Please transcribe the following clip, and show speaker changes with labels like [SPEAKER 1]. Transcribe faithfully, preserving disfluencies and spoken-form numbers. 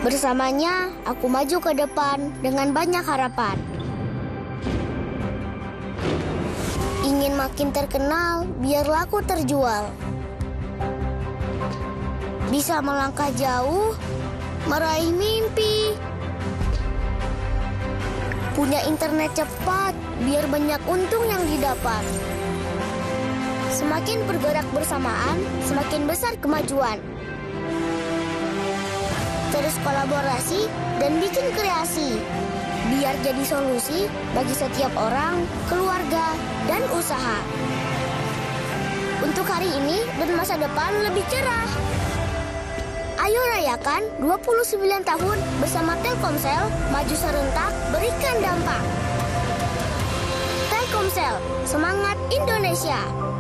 [SPEAKER 1] Bersamanya, aku maju ke depan dengan banyak harapan. Ingin makin terkenal, biar laku terjual. Bisa melangkah jauh, meraih mimpi. Punya internet cepat, biar banyak untung yang didapat. Semakin bergerak bersamaan, semakin besar kemajuan. Terus kolaborasi dan bikin kreasi, biar jadi solusi bagi setiap orang, keluarga, dan usaha. Untuk hari ini dan masa depan lebih cerah. Ayo rayakan dua puluh sembilan tahun bersama Telkomsel, maju serentak, berikan dampak. Telkomsel, semangat Indonesia.